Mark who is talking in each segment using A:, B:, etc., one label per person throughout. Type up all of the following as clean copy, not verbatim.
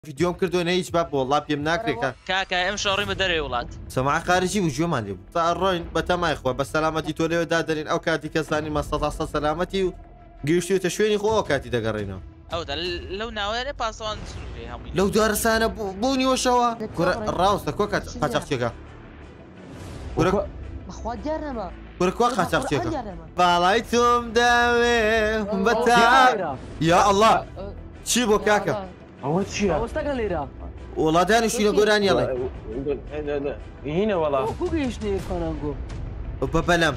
A: فيديوم كردو هیچ باب والله بيم ناكريكا
B: كاكا ام شوري مدري ولاد
A: سماع خارجي وجو مالي طارين بتما اخوه بس سلامتي تولي دادرين او كاتي كساني ما استطاع سلامتي قيشتي تشويني خو كاتي دقرينا
B: او لو ناوي باسون سنوري هم
A: لو دارسانا بوني وشوا الراوس كوكا خاطرتك كورك
C: اخوات جرمه
A: كورك خاطرتك بالايتم داوي بتا يا الله شيبو كاكا
D: هو تشي
C: واستقل
A: والله داني شنو قران يلا
D: هنا والله
C: كوكيشني كانغو
A: ببلم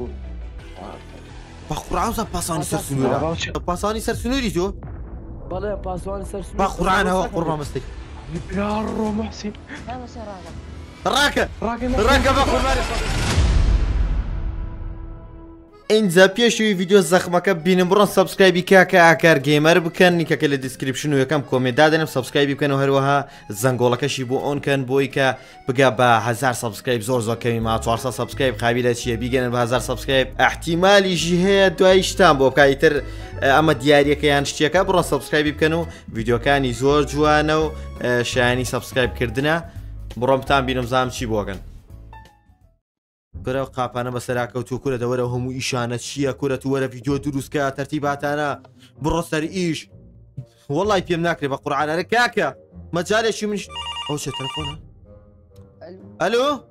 A: بقرعان باساني سرسنوري باساني سرسنوري جو
C: والله باسوان سرسنوري
A: بقرعان هو قربا مستك
D: يا رو محسن
C: انا سراغا
A: راكب بقربان اینجا پێشوی ڤیدیۆ زەخمەکە بینم بڕۆن سبسکرایبی کاکە ئاکار گێمەر بکەن نیکەکە لە دیسکریپشن و یەکەم کۆمنت دادەنم سبسکرایبی بکەن و هەروەها زەنگۆڵەکەشی بۆ ئۆنکەن بۆی کە بگا بە 1000 سبسکرایب زۆر کەمی ما 400 سبسکرایب خاوی لە چیە بیگەنن بە 1000 سبسکرایب احتیمالیشی هەیە دوای شتان بۆ بکایتر ئەمە دیارەکەیان شتێکە بڕۆن سبسکرایبی بکەن و ڤیدیۆکانی زۆر جوانە و شایانی سبسکرایبکردنە بڕۆم بتان بینم زانم چی بۆکەن كرة قاپانە بەسەراکەوتووە کورە دەوەرە هەموو ئیشانە چییە کورە تووەرە ڤیدیۆ دروستکە تەرتیباتانە بڕۆ سەر ئیش وەڵای پێم ناکرێت بە قورعانەرە کاکە مەجارێکی منش ئەو چێ تەلەفۆنە ئەلۆ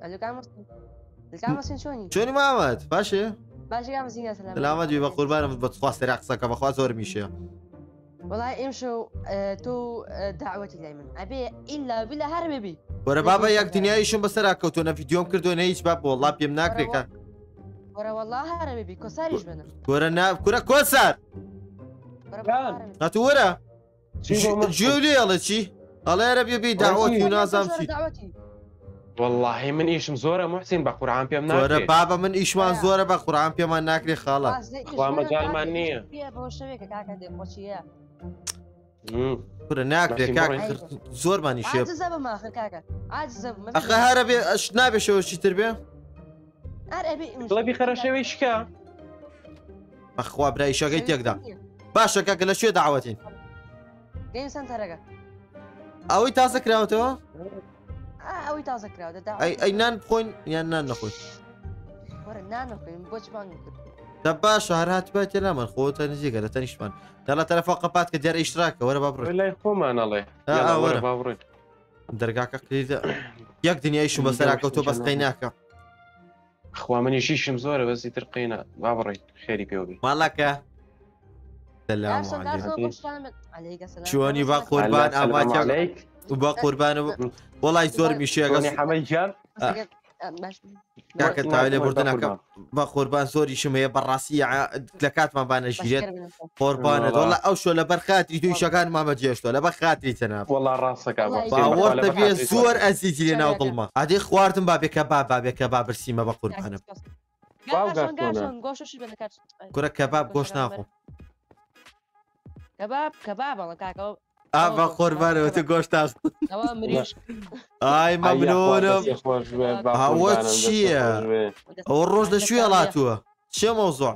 A: چۆنی مامەد باشێ سلامەت بێ بە قوربانم بەخواست سەرا قسەکە بەخوا زۆر میشە
C: والله امشوا تو دعوتي دائما ابي الا بلا هربي
A: وەرە بابە یەک دنیایشم بەسەراکەوتۆنە ڤیدیۆم کردوێنە هیچ باب وەڵا پێم ناکرێکە
C: ورا والله هربي كساريش بنا
A: کورە کۆسار هاتوو وەرە جێولێ ئەڵێ چی ئەڵێ ئەرە بێ داوەتی و نازام چی
D: والله من ئیشم زۆرە محسن بە قورعان پێم
A: وەرە
D: ناکرێت
A: بابە من ئیشمان زۆرە بە قورعان پێمان ناکرێ خاڵە
D: خوا مەجالمان نییە
A: کورە ناکرێت کاکە زۆرمانی شێ ئەخە هەرە بێ ئەش نابێ شەوەشی تر بێ
D: بڵێبی خەرە شێوەی شکا
A: بەخوا برای شەکەی تێکدا باشە کاکە لە شوێ داوەتین ئەوەی تازە کراوەتەوە
C: ئەوەی تازە کراوە
A: ئەی نان بخۆین یان نان نەخۆین
C: بۆچ
A: دە باشە هەر هاتبێت لە من خۆتە نزیکە لە تەنیشتمان دەڵە تەلەفۆ قەپات کە دیارە ئیشتراکە وەرە با بڕۆین
D: لای خۆمانەڵێ
A: وەرە دەرگاکە کلیدە یەک دنیایشم بەسەراکەوتۆ بەسقەی ناکە
D: خوا منیشیشم زۆرە بەسی تر قینە با بڕێیت خێری پێوەبی
A: ماڵەکە چۆنی با قوربان ئاماچ با قوربانە وەڵای زۆر میشێگەڵی
D: حەمەیان
A: کاکە تاوای لێ بردنەکەم بە قوربان زۆریشم هەیە بەڕاستی لە کاتمان بانەژیرێت قۆربانە دۆڵە ئەو شۆ لە بەر خاتری توی شەکان مامە جێشتۆ لە بە خاتری تەناب
D: وەڵا ڕاستەکە
A: باوەڕتە بێ زۆر ئەزیزی لێ ناو دڵمە ئادەی خواردم بابێکە بابێکە با برسیمە بە قوربانم کورە کەباب گۆشت ناخۆم ئابا قوربانەوە تو گۆشت تاخ ئای مەمنونم ئەوە چییە ئەوە ڕۆژ لەکوێ هەڵاتووە چێ مەوزوع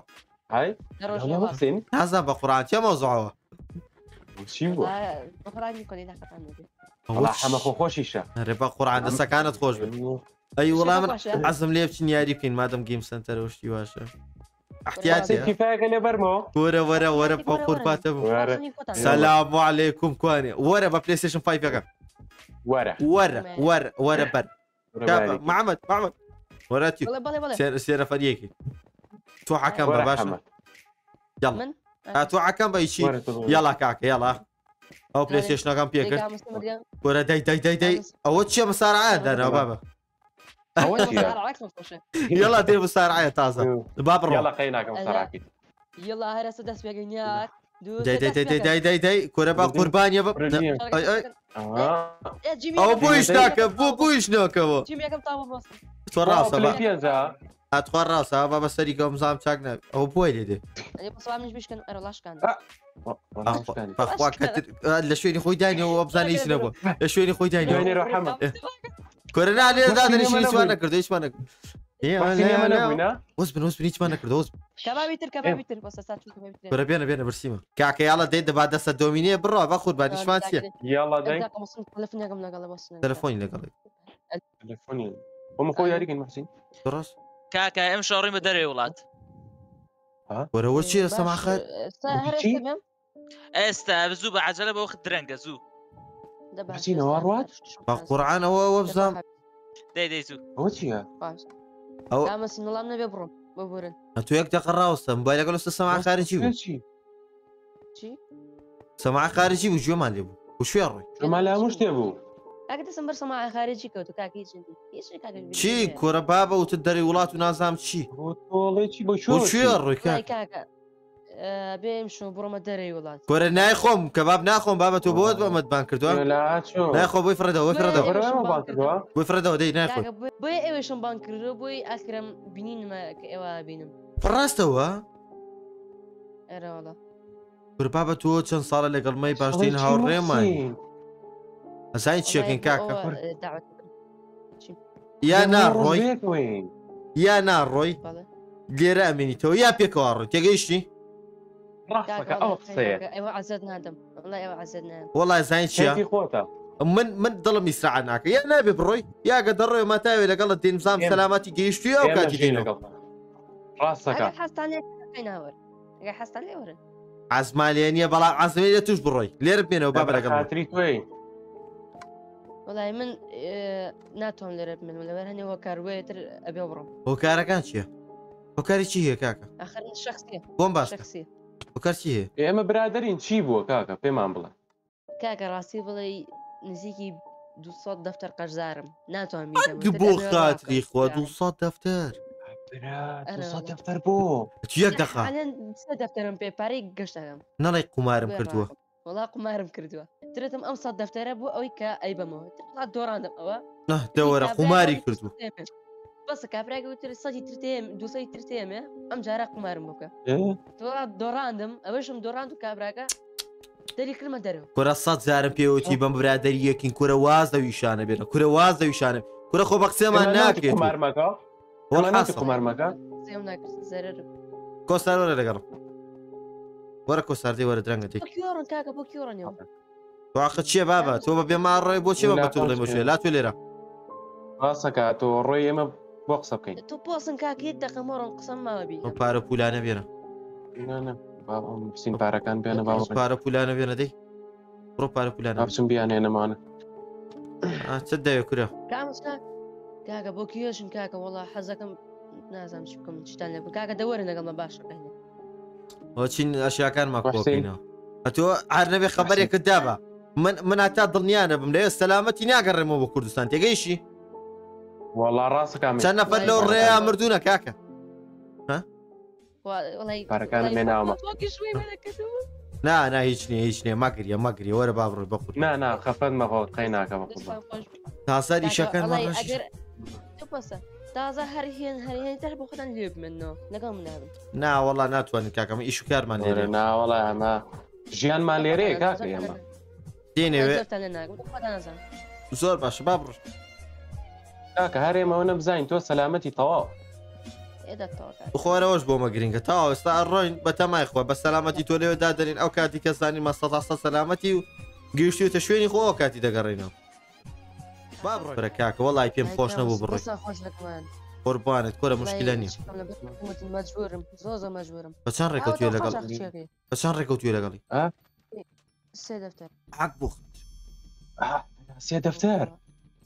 A: نازان بە قورعان چێ مەوزوعەوە
D: حەمە خۆشیشە
A: هەرێ بە قورعان دەسەکانت خۆش بن ئەی وەڵام من عەزم لێ بچین یاری بکەین مادەم گیم سنتەرەوە شتی باشە احتیاجی
D: کفایەکە لێ بەرمەوە
A: وەرە بۆ قورباتە بوو سەلام عەلەیکوم کوانێ وەرە بە پلەیستێشن 5ەکە وەرە بەر محەممەد وەرەتی سێرە فەریەکی تۆ حەکەم بە باشە تۆ حەکەم بە هیچی یاڵا کاکە یاڵا ئەو پلەیستێشنەکەم پێکرد وەرە دەی ئەوە چییە مەسارعەیە دانەوە بابە يلا دير مسارعة تازة باب
D: يلا قيناك مسارعة
C: يلا هرس دس بيجنياك
A: داي كورة بقى قربان يا أو بويش ناكا بويش ناكا
C: جيمي كم طابو بس
A: توراسة بقى أتخور راسها بابا سري قوم زام تاقنا أو بوي لدي
C: أنا بس مش بيشكن أرولاش كان
A: أخواك لشويني خوي دايني وأبزاني يسنبو لشويني خوي دايني كورنا عليه دادني شو يسمعنا كردو يسمعنا اصبر هيك ما نقدر
C: كبابي تر كبابي تر بس ساعات كبابي تر
A: برا بينا برسيمة كاكا يلا ديد بعد دسا دومينيه برا باخذ بعد ايش فانسيا
D: يلا داي
C: انت مصر تلفني قبل قال بس
A: تلفوني لقلي
D: تلفوني هم خويا ريقن محسن
A: براس
B: كاكا ام شوري ما دري ولاد
A: ورا وشي سمع خير
C: هر
D: وشي؟
C: استمام
B: استا بزوبة عجلة باخذ درنقة زو
D: محسن واروات
A: قرعان او وبزام
B: دي زو
D: وشي
A: او
C: لا بس والله من بيبرم ببورن
A: انتو يك تقرا وسط موبايل قالوا سماعه خارجي
D: شي
C: شي
A: سماعه خارجي وجو ما ليبو وشو يروي
D: ما لا مش تبو
C: كاك تسمر سماعة خارجي كوتو كاك يجندي ايش كاك
A: شي كورا بابا وتدري ولات ونازام شي
D: والله شي بشو
A: وشو يروي
C: والله
A: كاك
C: كاكا بيمشوا برو ما دري ولاد
A: كورا نايخوم كباب ناخوم بابا تو بود ما تبان كردوا
D: لا شو
A: نايخو بوي فردا بوي فردا
D: برا ما باكدوا
A: بوي فردا دي نايخو
C: كاكا بوي ايوشن بانكر بوي اكرم بنين ما ايوا بينم
A: فراستوا
C: ارى والله
A: كورا بابا تو چن صار لي قال ماي باشتين هاوري ماي زين تشيكين كاكا
C: دعوة
A: يا نار روي
D: بيك وين
A: يا نار روي
C: والله
A: ليرا اميني تو يا بيكوار تيجيشي
D: راسك اوصي
C: ايوا عزتنا هدم والله ايوا عزتنا
A: والله زين
D: هاتي
A: شيا
D: خوتا
A: من ظلم يسرع عنك يا نبي بروي يا قدر ما تاوي لقال الدين نظام
D: يم.
A: سلامتي جيشتي او كاتي دينو
D: راسك
C: حست عليك كايناور حست عليه ورن
A: عزمالينيا بلا عزمالية توش بروي لير بينا وبابا لقال
D: خاطري وين
C: والله من ناتهم لرب من ولا هني هو كارويتر ابي ابرم
A: هو كارا كان شيا هو كاري شي هي كاكا
C: اخر الشخصيه
A: قوم باس
C: شخصيه
A: هو كار شي هي
D: يا اما برادرين تشيبو كاكا بيمان بلا
C: كاكا راسي بلي نسيكي 200 دفتر قرزارم ناتهم
A: قبو خاطري خوا 200 دفتر
D: براد وصلت دفتر بو
A: تياك دخا
C: حاليا 2 دفتر بي باري قشتهم
A: نالي قمارم كردوه
C: والله قمارم كردوه تريتم امصد دفتر بو اوي كا اي بمو تطلع دوران اوه
A: نه دورة قماري كردوه
C: بس كافراغ قلت لي صدي ترتيم دو صدي ترتيم ام جارا قمارم بوكا
D: ايه
C: تطلع دوراندم اوشم دوراندو كافراغ داري كلمه درو
A: كرة صد زارم بيوتي بم برادري يكين كرة واز ويشانه بينا كرة واز ويشانه كرة خو بقسم ناك
D: قمار مكا
A: والحاصل
D: قمار مكا
C: زيوناك زرر
A: كوستار ولا لقرب ورا كوستار دي ورا درنجة ديك
C: بوكيورن كاكا بوكيورن يوم
A: واخد شي بابا تو بابا ما الري بوشي ما بتوري بوشي لا توليرا
D: راسك تو روي اما بوقصب كاين
C: تو بوسن كاك يدق مورن قسم ما بي
A: بارو بولانا بينا
D: انا بابا مسين باركان بيانا بابا
A: بارو بولانا بينا دي برو بارو بولانا
D: ابسم بيانا انا معنا
A: تصدق يا كرة
C: كامس كاكا بوكيوشن كاكا والله حزكم نازم شبكم تشتغل كاكا دورنا قبل ما باشا هنا
A: وشين اشياء كان ماكو
D: وحسين.
A: فينا اتو عربي خبري كدابة من اتى ضنيانا بملاي سلامتي ناقر مو بكردستان تيجيشي
D: والله راسك عامل
A: كان فلو الريا مردونا كاكا
C: والله
D: باركان من عمر
C: فوق شوي من كتب
A: لا هيجني ما قري ورا بابر بخور
D: نا خفض ما هو قيناك بخور
A: تاسالي شكل
C: والله
A: مرة
C: اگر شوف بس تازه هريهن تحب خدن ليب منه نقام من هذا
A: نا والله ناتواني كاكا ما ايشو كار مان ليري
D: نا والله ما جيان ما ليري كاكا يا ما
A: ديني
C: زرت لنا قلت خدنا زين
A: زور باش بابر
D: كاكا هاري ما انا بزاين تو سلامتي طواف
C: ايه ده التوقع
A: اخوانا واش بوما جرينجا تاو استا الروين بتما اخوا بس سلامتي تولي دادرين او كاتي كساني ما استطاع سلامتي قيشتو تشويني خو كاتي دقرينا بابر بركاك والله يبيم خوشنا بو بروي
C: بس خوش لك مان
A: قربانت كره مشكلة نية
C: مجبورم زوزو مجبورم
A: بسان ريكوتيو لقلي بسان ريكوتيو لقلي
C: السي دفتر
A: حق بوخ
D: سي دفتر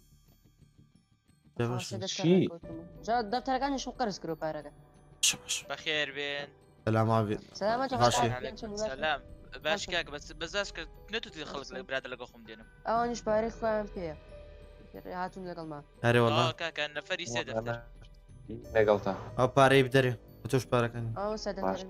D: شي.
C: جا الدفتر كان شو قرص كرو بارك
A: شباش
B: بخير بين
A: سلام عليكم
C: سلامات
A: ماشي.
B: سلام باش كاك بس اسك نتو تخلق لك براد لك اخوم دينهم
C: اوانش باريخ فاهم فيها هاتون لك الماء
A: هاري والله
B: كاك انا فري سي دفتر
D: نقلتها
A: او باري بدري وتوش باركني
C: اه سي دفتر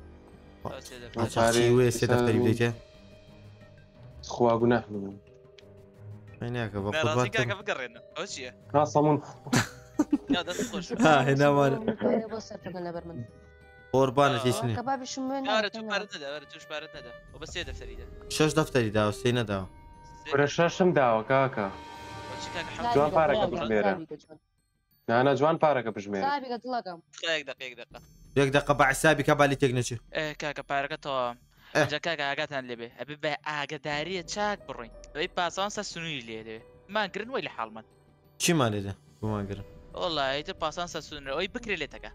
A: شي وي سي دفتري بديته
D: اخوا قناح
A: هناك
B: راسي
A: بقول
B: كاك بقرينا اوشي
D: راسه
B: يا ده تخش
A: ها هنا ما
C: بص تقلنا برمن
A: قربان تيشني
C: كباب شو من
B: يا ريت بارتنا ده ريت بارتنا ده وبس سي دفتري ده
A: شاش دفتري داو سينا داو
D: ورشاشم داو كاكا
B: اوشي كاك حمد
D: جوان بارك بجميرة انا جوان بارك بجميرة
C: صاحبي قلت لك
B: دقيقة
A: یەک دقە بە حسابی کە بالی تێک نەچێ
B: کاکە پارەکەتەوە جا کاکە ئاگاتان لێبێ ئەبێ بە ئاگداریە چاک بڕۆین ئەوەی پاسان سەر سنووری لێ دەوێ ماگرن وی لە حاڵمان
A: چیمان لێدە بمانگرن
B: وڵایتر پاسان سەر سنوور ئەوەی بکرێ لێتەکە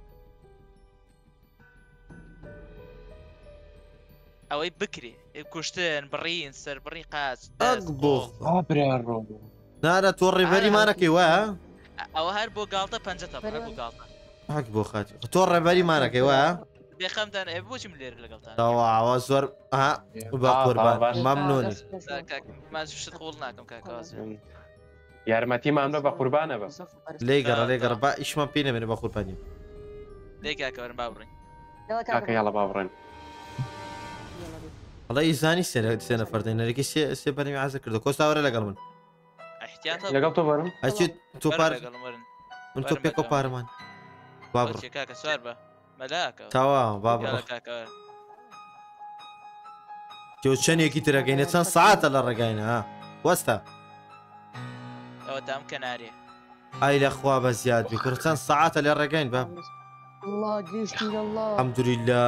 B: ئەوەی بکرێ کوشتن بڕین سەر بڕی قاچ
A: ئەک بۆ
D: برا ڕۆ
A: نارە تۆ ڕێبەریمانەکەی وایە
B: ئەوە هەر بۆ گاڵتە پەنجەتە هەر بۆ گاڵتە
A: حەک بۆ خاتی تۆ ڕێبەریمانەکەی وایە
B: بێخەمتان ئێ بۆچی من لێرە لەگەڵتان
A: تەواوە زۆر بە قوربان مەمنونی
B: شت قوڵ ناکەم کاکەواز
D: یارمەتیمان بە بە قوربانە بە
A: لێگەڕە لێگەڕ با ئیشمان پێ نەبێنێ بە قوربانی
B: لێ کاکە وەرن با بڕین
D: کاکە یاڵە با بڕێن
A: هەڵە ئیزانی سێنە فەردەی نەرەکی سێ بەرمی عازە کردو کۆستاوەرە لەگەڵ من
B: احتیاطە
D: لەگەڵ تۆ بەرم
A: ئەچی تۆ پار
B: ورن
A: من تۆ پێکۆ پارەمان با بڕ
B: کاکە سوار بە مەلاکە
A: تاوا با بڕ
B: کاکە
A: تۆ چەندێکی ترەکەینە چەند ساعتە لە ڕێگاینە ها وەستا
B: ئەوە دام کەنارێ
A: ئای لە خوا بە زیاد بکڕ چەند ساعتە لێ ڕێگاین بە
C: الله گەشتین الله
A: الحەمدولله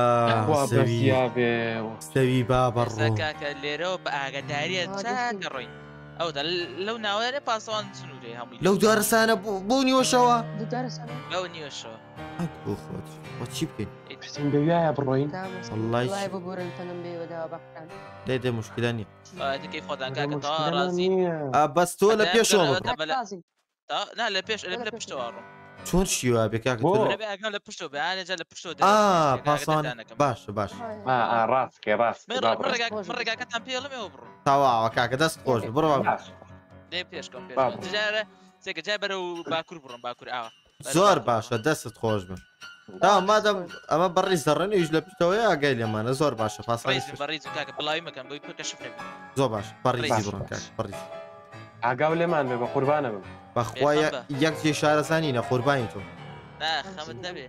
A: سەوی با بەڕۆ
B: کاکە لێرەوە بە ئاگداریە چاکە ڕۆین ئەودا لەو ناوەیە پاسەوان سنوورێ هەمووی
A: لەو دارستانە بۆ نیوەشەوە
B: لەو نیوەشەوە
A: بۆ خۆت بۆ چی بکەین
D: حسین بەویایە بڕۆین
C: والله ببورن تنم بيودا بقران
A: دەی دە مشکلە نیە
B: دیکەی خۆدان کاکە تەوا ڕازی
A: بەس تۆ لە پێشەوە
B: نا لە پێش لە پشتەوە ڕۆم
A: چۆن شیوە بێکاکە
B: ئەگەم لە پشتەوە بەیانێجا لە پشتەوە
A: پاسان باشە باش
D: ڕاستکە ڕاست
B: ڕێگاکەتان پێڵمەوە بڕۆ
A: تاواوە کاکە دەست خۆش بڕۆ
B: دێ پێشکەم پێجارە سێکە جای بەرە و باکوور بڕۆم باکوور ئاوە
A: زۆر باشە دەستت خۆش بن تا مادەم ئەمە بەڕی زەڕێنیش لە پشتەوەی ئاگای لێمانە زۆر باشە پاسان
B: بەڕیز کاکە بڵاوی مەکەم بۆی پێکەشف
A: زۆر باش بەڕیزی بڕۆن کاک بەڕیز
D: ئاگاو لێمان بێ بە قوربانە بم
A: بەخوا یەک جێ شارەزانی نە قوربانی تۆ
B: خەمت نەبێ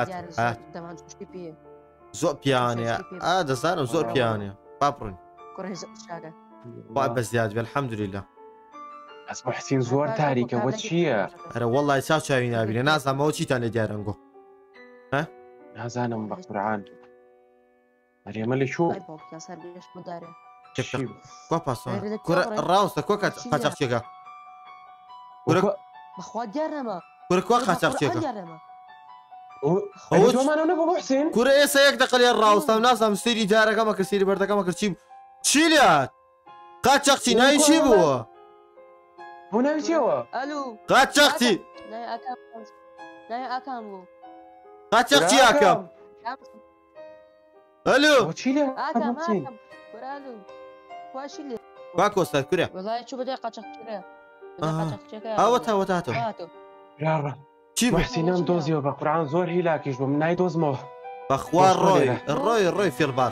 A: زۆر پیاوانەیە دەزانم زۆر پیاوانەیە با بڕۆین با بە زیاد بێ الحەمدولله
D: ئەس بە حسین زۆر تاریکە بۆ چییە؟
A: ئەرە وەڵای چاو چاوی نابینە نازانمەوە چیتان لێ دیارەنگۆ
D: نازانم بە قورعان مەریەمە لە شو
A: کۆ پاسۆنە کورە ڕاوستە کۆ قاچاقچێکە
C: بەخوا دیارەمە
A: کورە کوا قاچاقچێکە
D: تۆمانە بۆ حسین
A: کورە ئێستا یەک دەقە لێ ڕاوستەم نازانم سەیری جارەکەمە کە سەیری بەردەکەمە کرد چی لات قاچاقچی ناوی چی بووە
D: بۆ ناوی چیەوە
C: ئەلو
A: قاچاقچی
C: نای ئاکام بوو
A: قاچاقچی ئاکەم ئەلو
D: چی لێ
A: با کۆستا کورە
C: وڵای چوو بەدای قاچاقچێکە
A: ئەوە تاوە تاتەوە چی
D: حسینم دۆزیەوە بە قورعان زۆر هیلاکیش بۆ من نایدۆزمەوە
A: بەخوا ڕۆی فێڵباس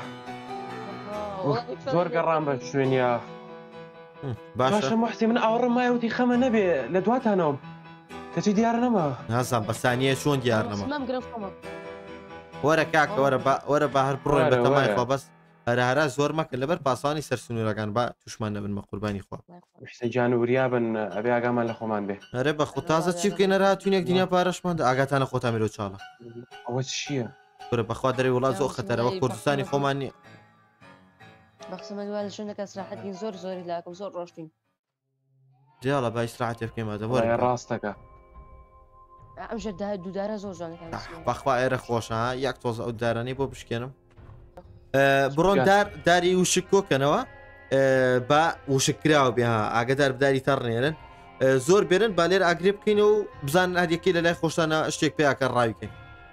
D: زۆر گەڕام بە شوێنیا باشە محسی من ئاوڕم مایوتی خەمە نەبێ لە دواتانەوە کەچی دیار نەما
A: نازان بەسانیە چۆن دیار نەما وەرە کاکە وەرە بە هەر بڕۆین بە تەمای خۆ بەس هەرهارا زۆر مەکە لەبەر پاسانی سەر سنوورەکان با توشمان نەبن بە قوربانی خوا
D: حسێجان وریا بن ئەبێ ئاگامان لە خۆمان بێ
A: ئەرێ بە خۆ تازە چی بکەین هاتوونێک دنیا پارەشماندا ئاگاتانە خۆتان میرۆ چاڵە
D: ئەوە چییە؟
A: وەرە بەخوا دەرەی وڵات زۆر خەتەرەوە کوردستانی خۆمان نییە
C: بەخسەمە دوای لە شوێنەکە سراحەتین زۆری لاکەم زۆر ڕۆشتین
A: دیاڵە با ئیسراحەتێ بکەین
D: ڕاستەکە
C: ئەم ژە دوودارە زۆر جوانەکان
A: بەخوا ئێرە خۆشە یەک تۆزە ئەو دارانەی بۆ بشکێنم بڕۆن داری وشک کۆکەنەوە با وشکراوە بێ ئاگدار بداری تەڕنێرن زۆر بێرن با لێر ئاگرێ بکەینەوە و بزان هەدیەکەی لە لای خۆشتانە شتێک پێیاکە ڕاویکەین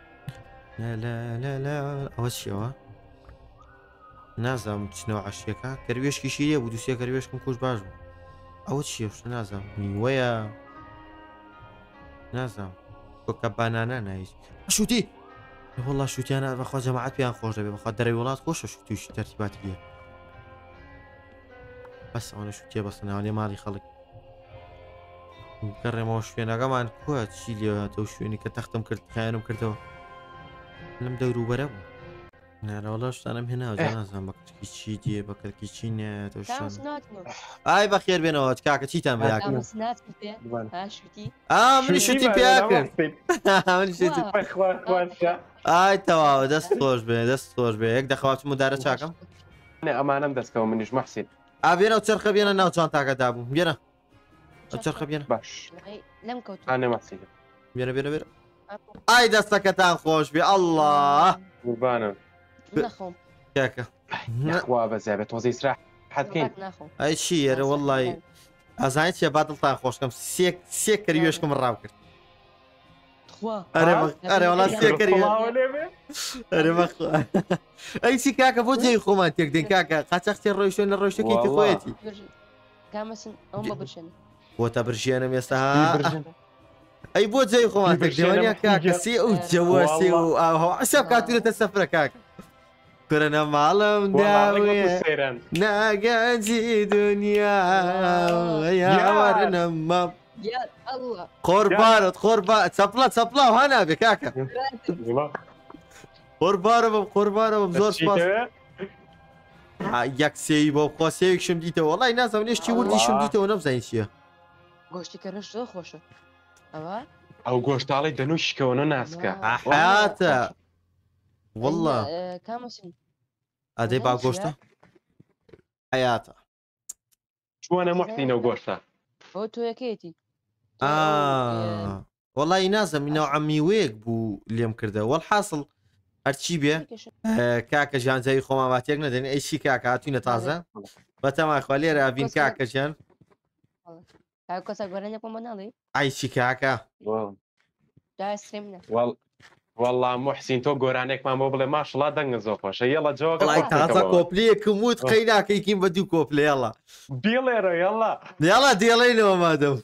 A: ئەوە چیەوە نازانم بچنەوە عەشیەکە کەروێشکی شیرە بوو دووسێ کەروێشکم کوش باش بوو ئەوە چیە شتە نازانم میوەیە نازانم کۆکە بانانە نایت شووتی والله شووتیانە بەخوا جەماعەت پێیان خۆش دەبێت بەخوا دەرەوی وڵات خۆشە شووتیشی تەرتیباتی بێ بەس ئەوانە شووتیە بەستناوانێ ماڵی خەڵک گەڕێمەوە شوێنەکەمان کووە چی لێواتەوە شوێنی کە تەختم کرد خیانم کردەوە لەم دەوروبەرە بوو نارەوەڵا شتانم هێناوە نازانم بەکەکی چی دیێ بەکەکی چی نێت
C: کامس ناتمە
A: ئای بەخێر بێنەوە کاکە چیتان بەیاکە
C: کامس ناتم پێ هاشوتی
A: منی شتی پێیاکرد ئای تەواوە دەست خۆش بێ دەست خۆش بێ یەک دەخواتم مدارە چاکەم
D: ئەمانم دەستکەوە منیش محسین
A: ئابێنە و چرخە بێنە ناو چانتاکەدا بوو بێنە چرخە بێنە
D: باش
C: لەم کەوت
D: ئانێ محسین
A: بێنە بێنە بێنە ئای دەستەکەتان خۆش بێ ئەڵڵا
D: قوربانم
C: نەخۆم
A: کاکە
D: نەخوا بەزای بێت تۆزی سرا حەتکەین
C: ناخۆم
A: ئەی چی ئێرە وەڵڵی ئازانیت چێ با دڵتان خۆشکەم سێ کەریێشکم ڕاو کرد ئەرێ وەڵا سێ کەری ئەرێ بەخوا ئەی چی کاکە بۆ جێی خۆمان تێک دێن کاکە قاچەختی ڕۆیشتە ڕۆیشتەکەی خۆیەتی
C: کامەسن ئەو بە برشێنە
A: بۆتە برژێنم ئێستا ئەی بۆ جێی خۆمان تێک دێوانیا کاکە سێ ئەو جەوە سێ و ئاهەوە عسەب کاتورێتە سەفرە کاکە کورەنە ماڵم داوێ ناگەنجی دنیا یاوەرنەمە قۆربارت قۆربان چەپڵە چەپڵە و هەنابێ کاکە قۆربارە بم قۆربارە بم زۆر سپاس یەک سێوی بۆ بخوا سێوێکشم دیتەوە وەڵای نازانم لێشتی وردیشم دیتەوە نەمزانین چییە
C: گۆشتی کەرەش زۆر خۆشە ئەوە
D: ئەو گۆشتاڵی دەنووشکەوە ناسکە
A: حیاتە وەڵڵا
C: کامەسن
A: ئەدەی با گۆشتە حیاتە
D: چوانە محسینە گۆشتە
C: بۆ تۆ یەکەیەتی
A: وەڵی نازەم ئینەوە عەمیوەیەک بوو لێم کردە وەڵحاصڵ هەرچی بێ کاکە ژیانجاوی خۆماواتێک نەدەین ئەیشی کاکە هاتوینە تازە بەتەماخوا لێرە ئەبین کاکەژیان
C: کەسە گۆرانێک بۆ ناڵی
A: ئایچی کاکە
C: داسترێمە
D: وەڵا محسین تۆ گۆرانێکمان بۆ بڵێ ماشڵا دەنگە زۆر خۆشە یەڵە جۆگە
A: تازە کۆپلەیەکم وت قەی ناکەیکیم بە دوو کۆپلێڵە
D: بیڵێرە یەڵا
A: یاڵا دێڵێنەوە مادەم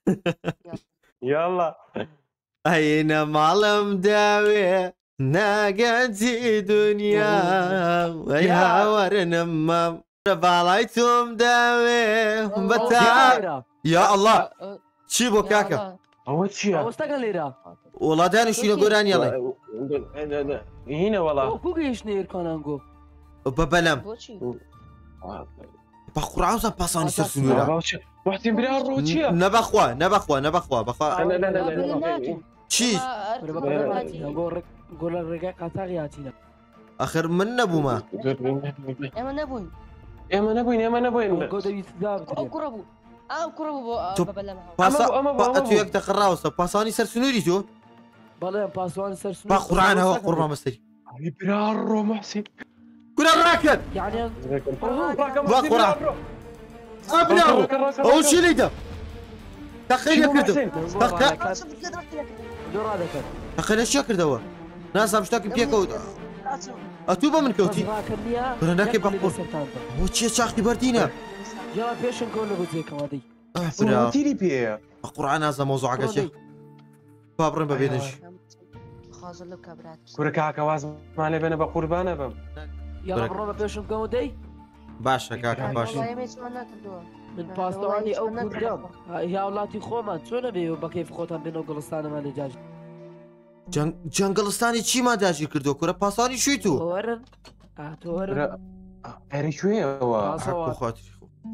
D: یاڵا
A: ئەینە ماڵم داوێ ناگەنجی دنیا ئەی هاوەرنەمە باڵای تۆم داوێ بەتا یا ئەڵڵا چی بۆ کاکە
D: ئەوە چییە
E: ئەوستەکە لێرە
A: وڵاتانیشینە گۆران یاڵێ
D: هینە وەڵا
E: کوگەیشتە ئێرکانانگۆ
A: بە بەلەم
C: بۆچی
A: بە خوڕاوزە پاسانی سەر سنوورە
D: وحتیم برا ڕۆ چییە
A: نەبەخوا نەبەخوا نەبەخوا بەخوا چی
E: گۆڵە ڕێگای قاتاقی هاتیە
A: ئەخر من نەبوومە
C: ئێمە نەبووین
D: ئێمە نەبووین ئێمە نەبووین
C: ئەو کوڕە بوو ئەو کوڕە بوو بۆ بەلەم
A: تو یەک دەقڕاوسە پاسانی سەر سنووری تۆ
E: بەڵێ پاسوانی سەر
A: با قورآنەوە قوڕما مەستەری
D: برا ڕۆ محسین
A: گورە ڕاکرد با قورآن ئەو چی لیدە تەقیلە کردم تەقیلە چیە کردەوە نازانم شتاکەم پێکەوت ئەتوو بە من کەوتی برە ناکەی بە قوڕ ئەوە چییە چاقی بەردینە
E: یا پێشم کەون لە بۆجێکەوەدەی
D: تیری پێەیە
A: بە قورآن نازانم مۆزوعەکە چیە با بڕێن بە بێدەنج
C: خازە لەو کابرات
D: کورە کاکە وازمان لێ بێنە بە قوربانە بم
E: یا بڕۆ بە پێشم کەوەدەی
A: باشە کاکە باش
E: من پاسەوانی ئەو کوردەم یا وڵاتی خۆمان چۆنە بێ بە کەیف خۆتان بێنەوە گڵستانەمان لێجاژ
A: جەنگڵستانی چیمان داژی کردو کورە پاسانی شووی تو
E: وەرن
D: ئەری کوێەوە
A: خااتری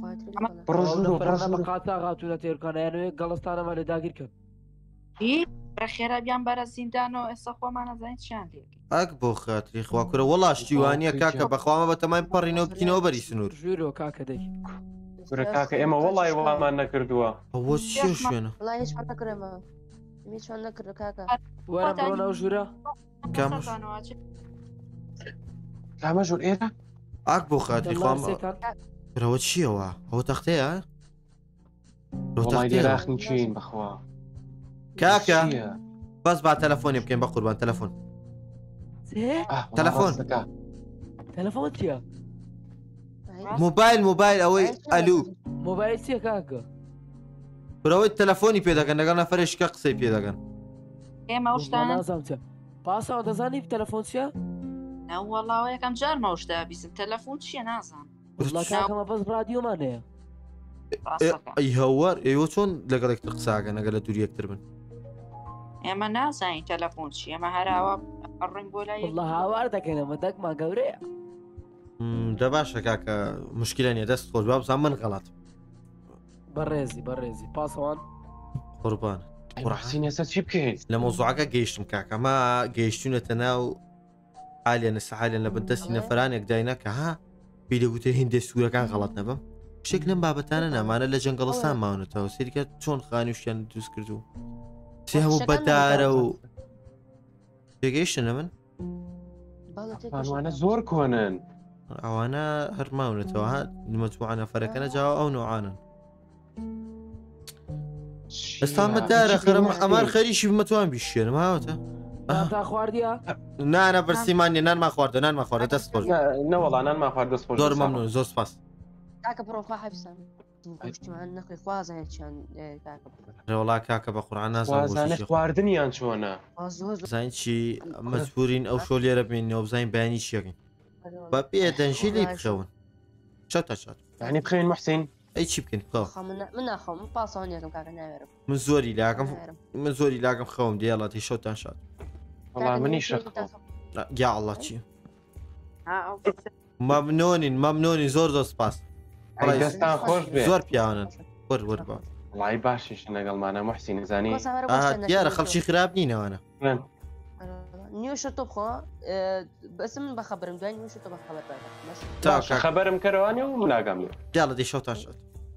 E: بە قاتا هاتوونە تێرکانیانوێ گەڵستانەمان لێ داگیرکەن
F: بەخێرا بیان بەرە زیندانەوە ئێستا خۆمان نەزانین چیان لێ
A: ئەک بۆ خاتری خواکورە وەڵاشتیوانە کاکە بەخوامە بە تەمای پەڕینەوە بکینەوە بەری سنوور
E: ژوورەوە کاکە دەی
D: کورە کاکە ئێمە وەڵی وڵامان نەکردووە
A: ئەوە چی شوێنە
C: وڵای هیچمان نەکرێمە هیچمان نەکرد کاکە
E: وەرە بڕۆنەوە ژوورە
D: کامە ژوور ئێرە
A: ئاک بۆ خاتری خۆم برەوە چیەوە ئەوە تەختەیە
D: وڵایراخن چین بەخوا
A: کاکە بەس با تەلەفۆنی بکەین بە قوربان تەلەفۆن تەلەفۆن
E: تەلەفۆن چییە
A: موبایل ئەوەی ئەلوو
E: مۆبایل چییە کاکە
A: برەوەی تەلەفۆنی پێ دەکەن لەگەڵ نەفرێشکە قسەی پێ دەکەن
F: ئێمە شتان
E: نازانم چە پاسەوە دەزانی تەلەفۆن چییە
F: ناوەڵاوە یەکەم جار مەشتا بیسن تەلەفۆن چییە نازان
E: کاکەمە بەس رادیۆمانەیە
A: ئەی هەوەر ئێوە چۆن لەگەڵێکتر قساگەن ئەگەر لە دووری یەکتر بن
F: ئێمە نازانین تەلەفۆن چی ئێمە هەراوە ئەڕۆین بۆ لای
E: والله هاوار دەکەین ئەمە دەکمان گەورەیە
A: دە باشە کاکە مشکلە نیە دەست خۆش بابزان من غەڵات
E: بەڕێزی پاسەوان
A: قوربان
D: حسین ئێستا چی بکەین
A: لە مۆزوعەکە گەیشتم کاکە ئەمە گەیشتونەتە ناو حالێن سەحالێن لە بەردەستی نەفرانێک داینەکە ها پێدەگوتە هێندە سوورەکان غەڵات نەبم شێک لەم بابەتانە نامانە لە جەنگەڵستان ماونەتەوە سەریکە چۆن خانی شتیان دروست کردو سێ هەموو بەدارە و پێگەیشتنە من
D: ئەوانە زۆر کۆنن
A: ئەوانە هەرماونێتەوە ها مەجموعە نەفەرەکە نەجاوە ئەو نوعانن ئێستا مەدارە خەرم ئەمان خەریشی بمەتوان بیشێنم هاوتە
E: تا خواردیە
A: نانە بەرسیمانیە نانمان خواردە نانمان خواردە دەست خۆش
D: نەوەڵانان خواردە سپۆر
A: زۆر مەمنون زۆر سپاس
C: کاکە بڕۆخوا حەفسان گشتیمان نەخۆی خوازانێکیان
A: ڕێوەڵا کاکە بە قورعان
D: نازانێت خواردنیان چۆنە
A: زین چی مەجبورین ئەو شۆ لێرە بینەوە بزانین بەیانی چیەکەین بە پێ دەنجی لی بخەون چەت
D: یعنی بخەوین محسین
A: ئەی چی بکەین بخەوە
C: من ناخۆم پاسەوان یەکەم کاکە ناوێرم
A: من زۆری لاکەم من زۆری لاگەم خەوم دیێڵاتی شەوتان شاد
D: وەڵام منیش
A: یا ئەڵڵا چی مەمنۆنین زۆر زۆر سپاس
D: دەستان خۆش بێ
A: زۆر پیاوانن وەرە بە
D: وڵی باشیش لەگەڵمانە محسین نزانی
A: دیارە خەڵکی خراپ نینەوانە
C: نیوشە تۆ بخۆ بەسم من بەخەبرم دوای نیوشە تۆ بەخەبەر
D: باشە خەبەرم کەرەوانی و مناگەم
A: دیاڵە دی شەوتان شاد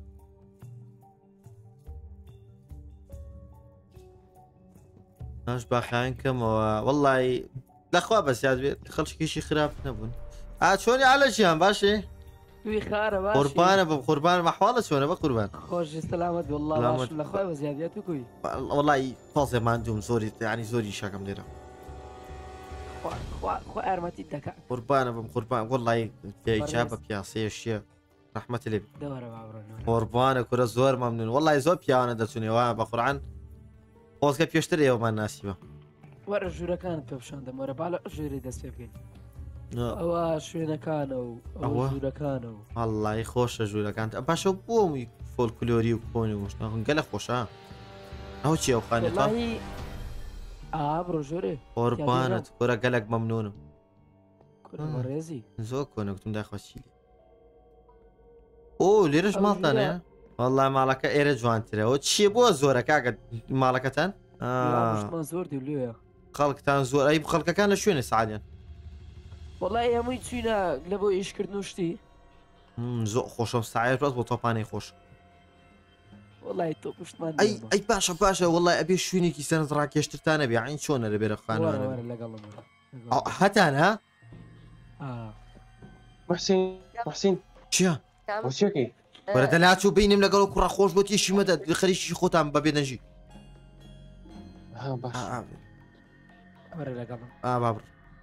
A: ناش باخیان کەمەوە وەڵی لەخوا بەسیاد بێت خەڵکیشی خراپ نەبوون چۆنی ئالەجیان باشێ
E: توی خارە باش
A: قوربانە بە قوربان مەحواڵە چۆنە بە قوربان
E: خۆشی سەلامەت والله باش لەخوای بەزیادیات کوی
A: وەڵی پاڵێ مادوم زۆری ینی زۆری شەکەم لێرە
E: خۆ ئارمەتی دەکات
A: قوربانە بم قوربان وەڵی پێیچا بە پیاسەیە شیە ڕەحمەت لێ قوربانە کورە زۆر مەمنون وەڵی زۆر پیاوانە دەچونێەوە بە قورعان خۆزگە پێشتر ئێوەمان ناسیوە
E: وەرە ژوورەکانت پێ بشاندەم وەرە باە ژێری دەست پێ بکەین ئەوە شوێنەکانە و ژوورەکانە و
A: هەڵی خۆشە ژوورەکان باشە بۆمی فۆلکلۆری و کۆنی وشتناخن گەلە خۆشە ئەو چی ئەو خانێتەوە
E: بڕۆ ژۆرێ
A: قوربانت کورە گەلک مەمنونم
E: ڕێزی
A: زۆر کۆنەکتم داخواچی ئۆ لێرەش ماڵتانە وەڵای ماڵەکە ئێرە جوانترەوە چیە بۆ زۆرە کاکە ماڵەکەتان
E: زۆر دیولێە
A: خەڵکتان زۆر ئەی خەڵکەکان لە شوێنە سعادیان
E: وڵای هەمووی چوینە لە بۆ ئیشکردن وشتی
A: زۆر خۆشم سایر ڕاست بۆ تۆپانەی خۆش
E: وڵای تۆ پشتمان
A: ئەی باشە وڵای ئەبێ شوێنێکی سەرنج ڕاکێشتتانە بێ عین چۆنە لە بێرە خانوانە هەتان ها
D: محسین
A: چیە
D: وچێکی
A: وەرە ناچوو بینیم لەگەڵ و کوڕە خۆش بۆ تێشی مەدە خەریکی خۆتان بەبێ نەژی بابڕ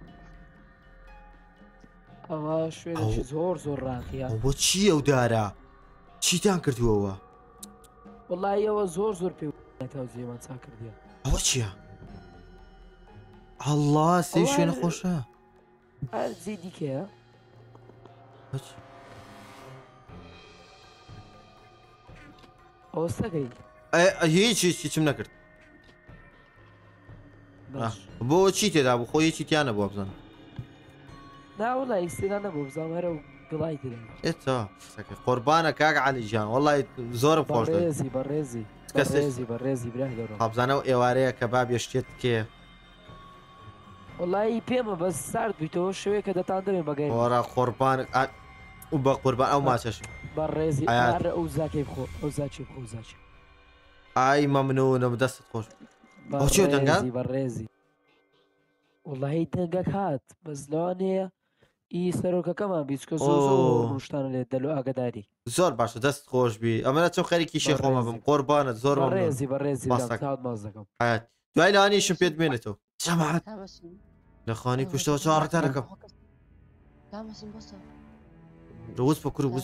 E: ئەوە شوێنێکی زۆر ڕاقیە
A: بۆ چی ئەو دارە چیتان کردووەوە
E: وڵای ئەوە زۆر پێ زیێمان چا کردیە
A: ئەوە چییە هەڵڵا سێ شوێنە خۆشە
E: زی دیکەیە ئەوە سەگەی
A: هیچی چم نەکرد بۆ چی تێدا بوو خۆی چیتیانە بۆ بزانم
E: ناوەڵی ئیسێدا نەبوو بزانمەرە و گڵای تێدا
A: ئێستا قوربانە کاک عەلیجان وەڵی زۆرم خۆش
E: بەڕێزی برا
A: هەبزانە و ئێوارەیە کە با بێشتێت کێ
E: وڵی پێمە بەس سارد بوویتەوە شوەیە کە دەتان دەبێن بەگەی
A: وەرە قوربان بە قوربان ئەو ماچەش
E: بەڕێزی ئەو زاکەی بخۆ ئەو زاچی بخۆ زاچی
A: ئای مەمنونم دەستت خۆش چێ دەنگا
E: بەڕێزی وڵی دەنگەک هات بەس لەوانەیە ئی سەرۆکەکەمان بیچکە زۆر شتانە لێت دەلو ئاگداری
A: زۆر باشە دەست خۆش بی ئەمەە چۆ خەریکی شێخۆمە بم قوربانت زۆر
E: بەڕێزی
A: ماز دەکەم دوای لەوانیشم پێت بێنێتەوە جەماعەت لە خانی پشتەوە چاڕتان دەکەم وەس بە کوڕ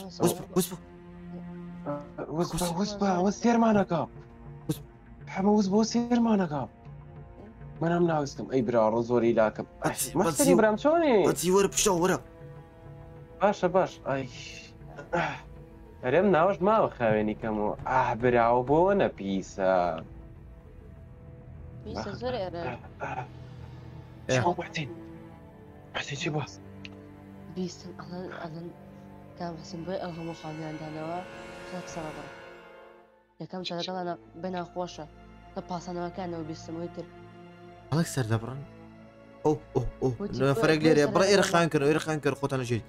D: وەس سێرمانەکە هەمە وەس بۆ سێرمانەکە منم ناویستم ئەی براڕۆ زۆری لاکەم مەسی برام چۆنی
A: بەچی وەرە پشتەوە وەرە
D: باش ئای ئەرێم ناوەش ماوە خاوێنی کەم و براوە بۆ نە پیسە شو محسن محسن چی بووە
C: بیستم ئەڵەن کام حسن بۆی ئەو هەموو خاڵیاندانەوە سەرە بڕ یەکەم چارەکەڵانە بەناخۆشە لە پاسانەوەکانەوە بیستمەوەی تر
A: هەڵک سەر دەبڕن ئەو فەرێک لێرێ بڕە ئێرە خانکردن ئێرە خانکرد خۆتان نەژێت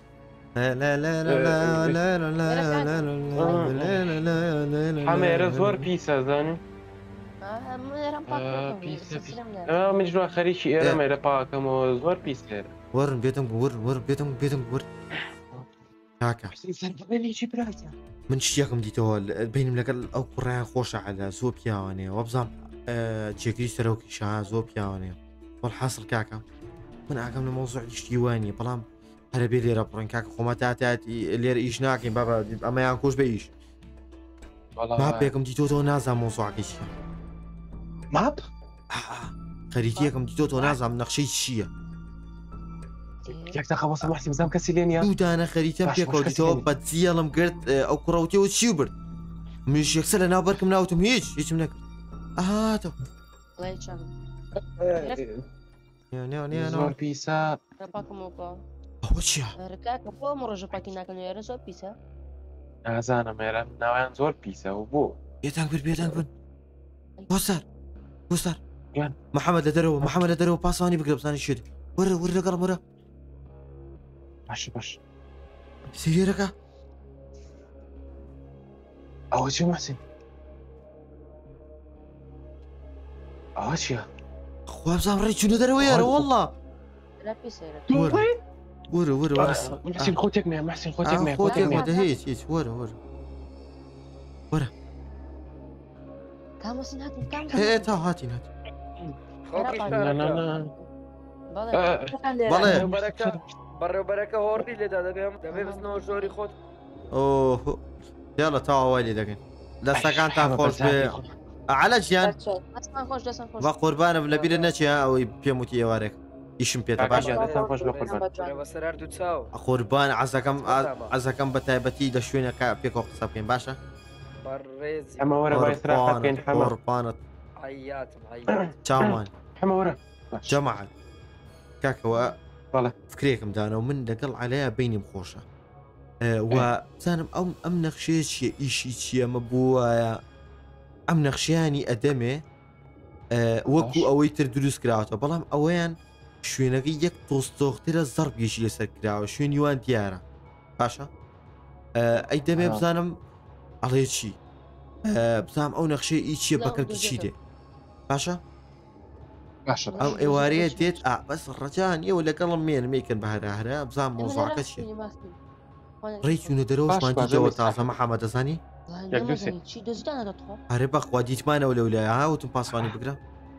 D: حەمێرە زۆر پیسە زانم منجوە خەریکی ئێرە مێرە پاکەمەوە زۆر پیس لێرە
A: وەرن بێتم وەرن بێتم ور کاکە
D: چی براتە
A: من شتێکم دیتەوە بینم لەگەڵ ئەو کوڕیان خۆشە عەلا زۆر پیاوانەیە وە بزانم جێگری سەرۆکیشا زۆر پیاوانەیە وەڵ حاصل کاکە من ئاگەم لە مۆزوع شتیوانی بەڵام هەرە بێ لێرە بڕۆین کاکە خۆمە تاتاتی لێرە ئیش ناکەین بابا ئەمەیان کۆش بە ئیش ماپ پێکم دیتۆ نازام مۆزوعەکەی چییە
D: ماپ
A: خەریتیەکەم دیتۆ نازام نەخشەی چییە
D: یەکتا خەوەسە مەحسی بزانم کەسی لێ نیە
A: دوودانە خەریتەم پێکەوتیتەوە بە جیەڵم کرد ئەو کوڕەوتیەوە چی برد منش یەکسە لە ناو بەرکم ناوتم هیچم نەکرد ئاهاتەوە
D: زۆر پیسە
A: ئەوە چییە
C: ڕکاکە بۆ ڕۆژە پاکی ناکەن ێرە زۆر پیسە
D: نازانم مێرە ناویان زۆر پیسە و بۆ
A: بێتان بن بۆسەر
D: گیان
A: محەممەد لە دەرەوە پاسانی بگرە بزانانی شێت وەرە لەگەڵم وەرە
D: باش
A: سیرێرەکە
D: ئەوە چی محسن ئەوە چییە
A: خوا بزانم ڕێی چوونە دەرەوە یارە وەڵڵا وەرە
D: محسن خۆتێک مێ محسن خۆتێک مێ
A: هیچ وەرە
C: کامەسن هاتن
A: تا هاتین
E: بەڵێ بەڕێوبەرەکە هۆڕی لێدا دەبێ بستنەوە ژۆری خۆت
A: یاڵە تاوای لێ دەکەین دەستەکانتان خۆش بێ عەلە گیان بە قوربانم لەبیرە نەچێ ئەوەی پێم وتی ئێوارێک ئیشم پێێتە باش قوربان عەزەکەم بە تایبەتی دە شوێنەکە پێکەوە قسە بکەین باشە
D: ئەمە وەرە باستراحەکەین
A: قوربانت چاوان
D: هەمەوەرە
A: جەماعەت کاکەوە فکرێکم دانەوە من لەگەڵ عەلەیە بینیم خۆشە و بزانم ئەم نەخشەیە چییە ئیشی چییە مە بووایە ئەم نەخشیانی ئەدەمێ وەکو ئەوەی تر دروست کراوەتە بەڵام ئەوەیان شوێنەکەی یەک تۆستۆخترە زەربێکی لەسەر کراوە شوێنی وان دیارە باشە ئەی دەمێ بزانم ئەڵێ چی بزانم ئەو نەخشەی ئی چییە بەکەڵکی چی دێ باشە ئەم ئێوارەیە دێت بەس ڕەجان ئێوە لەگەڵم مێن میکەن بە هەرا بزانم مۆزوعەکە چیە ڕێی چوونە دەرەوەشمان دیتەوە تازە مەحەممەد دەزانی هەرێ بەخوا دیتمانەوە لەولایە هاوتم پاسوانی بگرە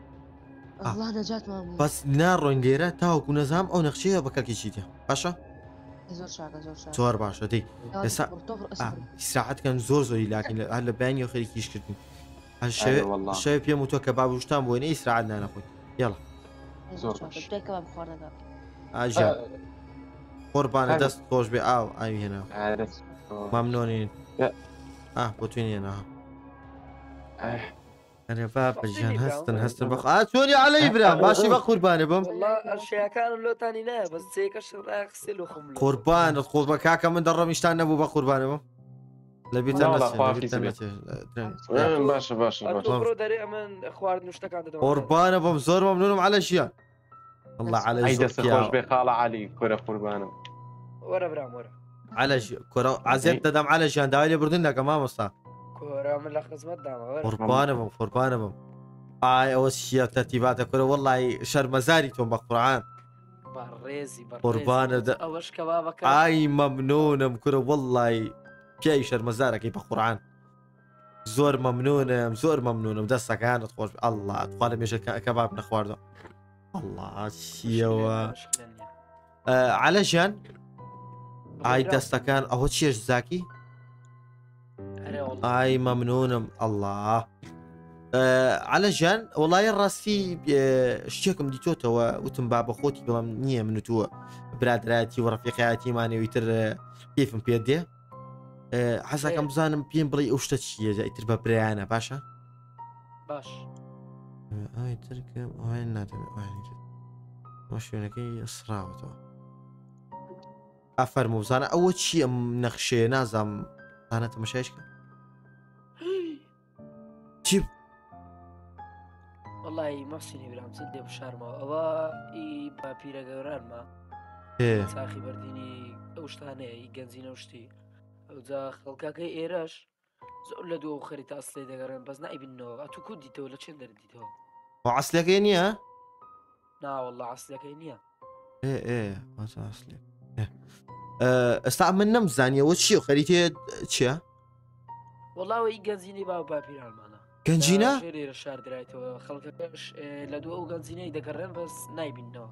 A: بەس ناڕۆین لێرە تاوەکو نەزام ئەو نەخشەیە بەکەڵکی چی دێ باشە زۆر باشە دەی ئێستا ئیسراحەتکەن زۆری لاکەین هەر لە بەیانی خەریکیش کردین شەوێ پێم وتۆ کە بابوشتان بۆینە ئیسراحەت نانەخۆین یاڵە ئاژە قوربانە دەست خۆش بێ ئاو ئاوی هێنا مەمنۆنین بۆ توێنێنە ئەرێ باپەژیان هەستن بەخ چۆنی عەلەی برام باشی بە قوربانە بم
E: ئەشیەکانم لۆتانی نایە بەس جێکەش ڕاقسێ لە خۆم
A: قوربانت خۆ بە کاکە من دەڕەمیشتان نەبوو بە قوربانە بم لەبیرتان
E: باشە دەرێ ئەمن خواردن شتەکان دەدەوە
A: قوربانە بم زۆر مەمنونم عەلەشیان والله عەلەی
D: دەست خۆش بێ خاڵە عەلی کورە قوربانم
E: وەرە برام وەرە
A: عەلەش کورە عەزیەت دەدەم عەلەشیان داوای لێ بردن دەکەم مامۆستا
E: من لە خزمەت دامەوە
A: قوربانە بم ئەوە چیە تەرتیباتە کورە وەڵڵی شەرمەزاری تۆم بە قورعان
E: ڕێزی
A: قوربانە
E: ئەوەش کەبابەکە
A: ئای مەمنونم کورە وەڵڵی پیاوی شەرمەزارەکەی بە قورعان زۆر مەمنونم دەستەکانت خۆش ئەڵڵا تخوا لە مێژە کەباب نەخواردەوە ئەڵڵا چیەوە عەلەژیان ئای دەستەکان ئەوە چێش زاکی ئای مەمنونم ئەڵڵا عەلەژیان وەڵایە ڕاستی شتێکم دیتۆتەوە وتم با بە خۆتی بڵم نییە منوتووە برادایەتی و ڕەفیقایەتیمانەوەی تر کیفم پێ دێ حەزەکەم بزانم پێم بڵێ ئەو شتە چیە ئیتر بە برایانە باشە
E: باش
A: شوێنەکەی ئەسراوەتەوە ئافەرمە بزانە ئەوە چی ئەم نەخشەیە نازانم زانە تەماشایشکە چی
E: والله مەحسینی برام چەند دێ بشارمەوە ئەوە ئی باپیرە گەورانمە ساخی بەردینی ئەو شتانەیە ئی گەنجینە شتی ئەوجا خەڵکاکەی ئێرەش زۆر لە دووە خەریتە ئەسلێ دەگەڕێن بەس نایبینەوە ئەتو کو دیتەوە لە چێن دەردیتەوە
A: عەسلەکەی نییە؟
E: ناوەڵڵا عەسلەکەی نییە
A: ئێستا من نەمزانیەوە چیە خەریتێ چییە؟
E: وەڵاوە ئی گەنجینی با باپیرانمانە
A: گەنجینە؟
E: شێرێرە شاردرایەوە خەڵکەکەش لە دووە ئەو گەنجینەی دەگەڕێن بەس نایبینەوە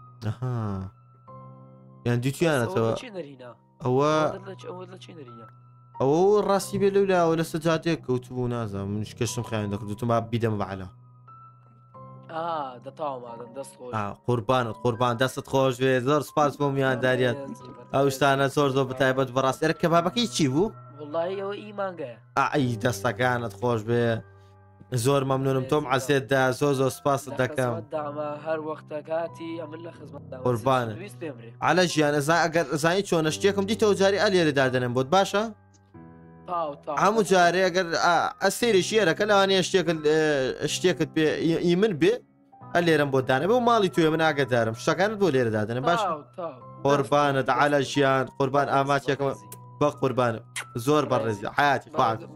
A: یان دیتویانەتەوە ئەوە
E: لە چی نەرینە
A: ئەوە ڕاستی بێ لەولاوە لە سەجاتێک کەوتبوو نازانم منش کەشم خیان دەکردوتم با بیدەمە بەعلا
E: دەتاوەمادەم دەست خۆش
A: قوربان دەستت خۆش بێ زۆر سپاس بۆ میانداریات ئەو شتانە زۆر زۆر بەتایبەت بەڕاستی ئەرە کەبابەکەی چی بوو؟
E: وڵڵی ئەوە ئیمانگەیە
A: ئای دەستەکانت خۆش بێ زۆر مەمنونم تۆم عەسێتدا زۆر زۆر سپاست دەکەم
E: هەر وەختە کاتی ئەمن لە خزمەتدا
A: قوربانە عەلە ژیانە ئەگەر زانی چۆنە شتێکم دیتەوە جاری ئەلێرە دادەنم بۆت باشە؟ هەموو جارێ ئەگەر ئەسێریشی ئێرەکە لەوانەیە شتێکت پێ ئیمن بێ ئەلێرم بۆ دانە بە و ماڵی توێ من ئاگدارم شتەکانت بۆ لێرە دادەنە باش قوربانت عەلە ژیان قوربان ئاماچێکەوە بە قوربانم زۆر بەڕێزی حیاتی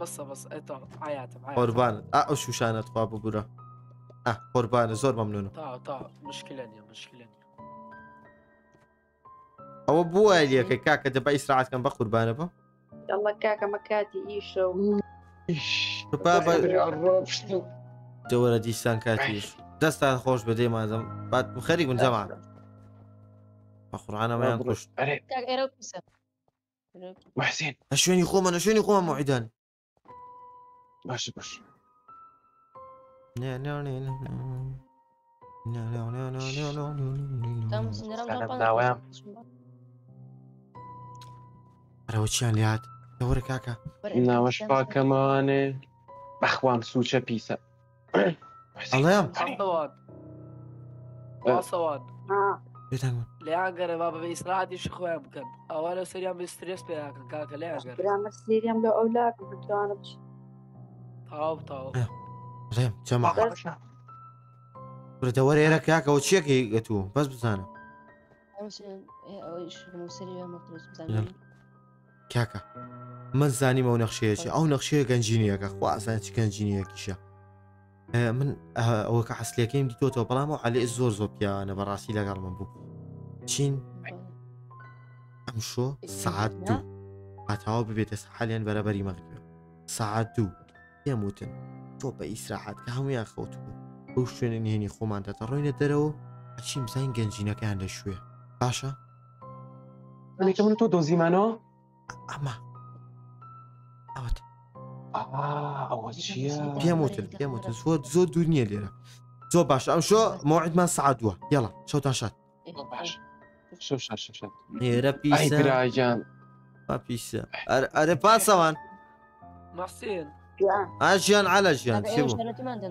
A: قوربانت ئەو شوشانت خوا ببوورە قوربانە زۆر مەمنونم ئەوە بوو ئەلیەکەی کاکە دەبە ئیسراعەتکەم بە قوربانە بە
F: يلا كاكا مكاتي إيشو
A: دەوەرە دیسان کاتیش دەستان خۆش بەدەی مازم بات خەریک من جەماعەت بە قورعانەمەیان کوشت
D: محسین
A: لە شوێنی خۆمە موعیدان
D: باش
A: ئەرەوە چیان لات دەوەرە کاکە
D: ناوەش پاکەمانێ بەخوام سوچە پیسە
A: ئەڵێم
E: پاسەوان
A: بێتان
E: لەیان گەرە با بەبێ ئیسراحەتیش خۆیان بکەن ئەوە لە سەریان بە سترێس پێیاکەن کاکە لەیان گەرە
F: برامە سێریەم لە ئەولاک بتوانە بچ
E: تاو
A: ئەڵێم جەماعەت دەوەرە ئێرە کاکەەوە چیەکەی گەتووە بەس بزانم کاکە من زانیم ئەو نەخشەیەکی ئەو نەخشەیە گەنجینیەکە خوازان چ گەنجینیەکیشە من ئەوە کە حەسلەکەیم دیتۆتەوە بەڵام و عەلێ زۆر پیاوانە بەڕاستی لەگەڵ من بوو چین ئەمشۆ سەعات 2 هاتاوە ببێتە حالیان بەرەبەری مەغربێ سەعات 2 پێم وتن تۆ بە ئیسراحەت کە هەمویان خەوت بوو ئەو شوێنە نهێنی خۆمان دەتەڕۆینە دەرەوە ئەچیم زین گەنجینەکان لە شوێ باشە؟
D: منێکە من تۆ دۆزیمانەوە؟
A: ئەمە ئەوەت
D: ئەوە چییە؟
A: پێم وتن زۆر دوور نییە لێرە زۆر باشە ئەم شۆ مۆعیدمان سەعات 2 یاڵا شەوتان شاد ئێرە
D: پیسەراجان
A: پیسە ئەرێ پاسەوان
E: مەحسین
A: ئاژیان عەلە ژیان چی بوو؟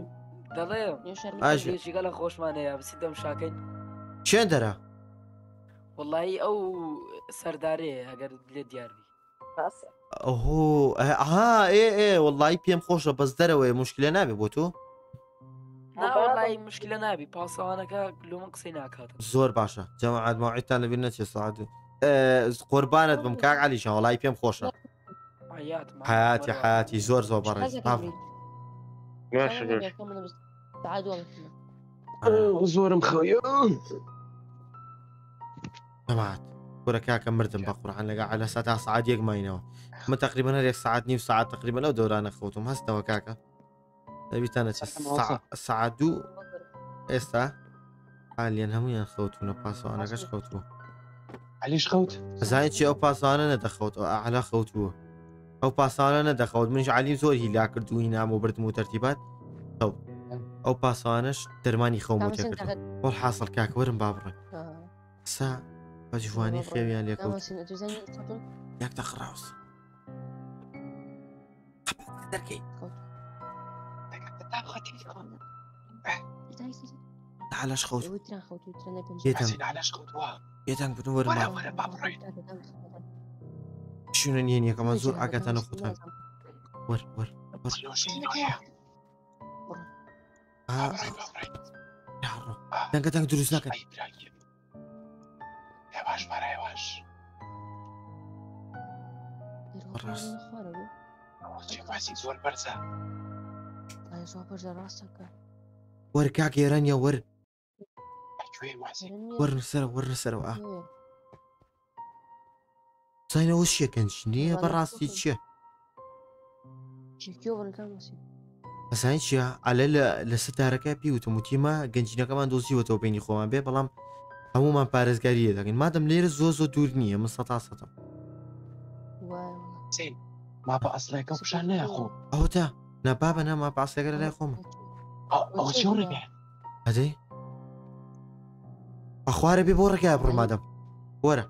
E: دەڵێ لە خۆشمانەیە بسی دەم شاکەین
A: چێن دەرە؟
E: وڵایی ئەو سەردارەیە ئەگەر لێ دیاربی
A: وڵی پێم خۆشە بەس دەرەوەی مشکلە نابێ بۆ تۆ؟
E: ناوەڵی مشکلە نابی پاسەوانەکە لۆمە قسەی ناکات
A: زۆر باشە جەماعەت ماوعیدتان لەبیر نەچێت سەعات قوربانت بم کاک عەلیشان وڵی پێم خۆشە حیاتی زۆر بەڕێز
D: زۆرم خەوی
A: جەماعەت وەرە کاکە مردم بە قورعان لەگە عەلە تا سەعات 1 ماینەوە من تقریبا هەر 1 ساعت نیم ساعت تقریبا ئەو دەورانە خەوتم هەستەوە کاکە دەبیتانە ساعت 2 ئێستا حالیان هەمویان خەوتونە پاسەوانەکەش خەوتووە
D: عەلیش خەوت
A: زانیت چی ئەو پاسەوانە نەدەخەوت ئەعلا خەوتووە ئەو پاسەوانە نەدەخەوت منیش عەلیم زۆر هیلا کرد و هینام و بردم و تەرتیبات ئەو پاسەوانەش دەرمانی خەوم بۆ تێکرد وەڵ حاصل کاکە وەرم با بڕێن سا بە جوانی خێویان لێکەوت یەک دەخراوس دەرکەی علاش خوت
C: ويتران خوت ويتران لكن
A: يتم
D: حسين علاش خوتوها
A: يتم بنور
D: ولا
A: ما
D: ولا بابرين
A: شنو نيني كمان زور عقات انا خوتها ور
D: شنو شنو
A: دنگە دەنگ دروست ناکەن
D: هێواش بارە هێواش چێواسی زۆر بەرزە
A: وەر کاک ئێرانە وەر
D: کوێ واسی
A: وەرنسەرەوە زانینەوە شیەکەنج نییە بەڕاستی چییە ئەزانی چییە ئالە لە ستارەکە پیوتم وتیمە گەنجینەکەمان دۆزیوەتەوە بینی خۆمان بێ بەڵام هەمومان پارێزگاریە دەکەین مادەم لێرە زۆ دوور نییە من سەتاسەتم
D: ما بە ئەسڵەکە پیشان نایخۆ
A: ئەوە تا نەبابە نەما پاسەکە لە لای خۆمە
D: ئەوە چێوەڕێگە
A: ئەدەی ئەخوارە بێ بۆ ڕێگای بڕمادەم وەرە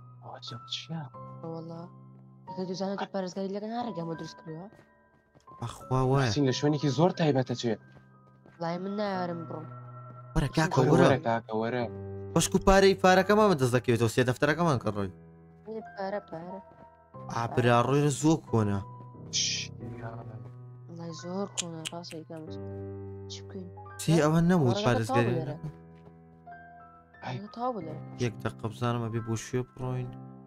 C: دوزانێت پارێزگاری لەگەن هەرگەمە دروست کردووە
A: ئەخوا وایە
D: لە شوێنێکی زۆر تایبەتە چێ
C: لای من نایارم بڕۆم
A: وەرە کاکە
D: وەرە
A: بەشک و پارەی پارەکەمان دەست دەکەوێتەوە سێ دەفتەرەکەمان کە ڕۆی ئابرا ڕۆیرە زۆر کۆنا
C: لای زۆر کۆنا ڕاستەکەم چی بکەین
A: چی ئەوە نەموت پارێزگاری
C: تاو بڵێ
A: یەک دەقە بزانمە بێ بۆ شوێ بڕۆین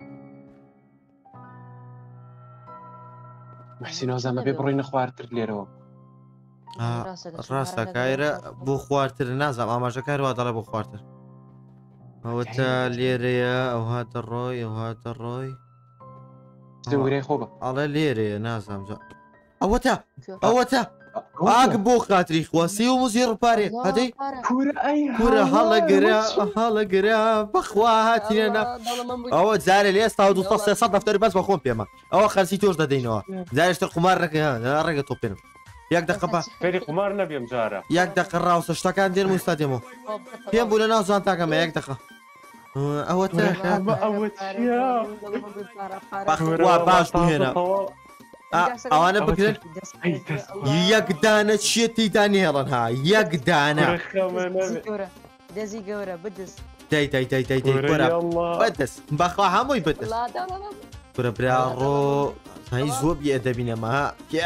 D: محسین ئەوزانمە بێ بڕۆینە خواردتر لێرەوە
A: ڕاستە کایرە بۆ خواردتر نازانم ئاماژەکاروا دەڵێ بۆ خواردتر ئەوەتە لێرەیە ئەو هاتە ڕۆی ئەو هاتە ڕۆی
D: وەرەی خۆ بە
A: ئەڵێ لێرەیە نازانم ئەوەتە ئاگ بۆ خاتری خواسی و موزی ڕپارێ هەدەی کورە هەڵەگرە بەخوا هاتیە ئەوە جارێ لێ ئێستا 200 دەفتەر بەس بە خۆم پێمە ئەوە خەرسی تۆش دەدەینەوە جارێشتر قمار ڕێگە تۆ پێنم یەک دقە بە
D: فێری قمار نەبێم جارە
A: یەک دقە ڕاوسە شتەکان دێن وستا دێمەوە پێم بوو لە ناو زان تاکەمە یەک دقە ئەوەتە باش بهێنە ئەوانە بگرن یەک دانە چیەتی دانێڵن ها یەک دانە
C: دەزی گەورە بدەست
A: بەدەست بەخوا هەمووی بەدەست کورە برا ڕۆ هەی زۆر بێ دەبینەمە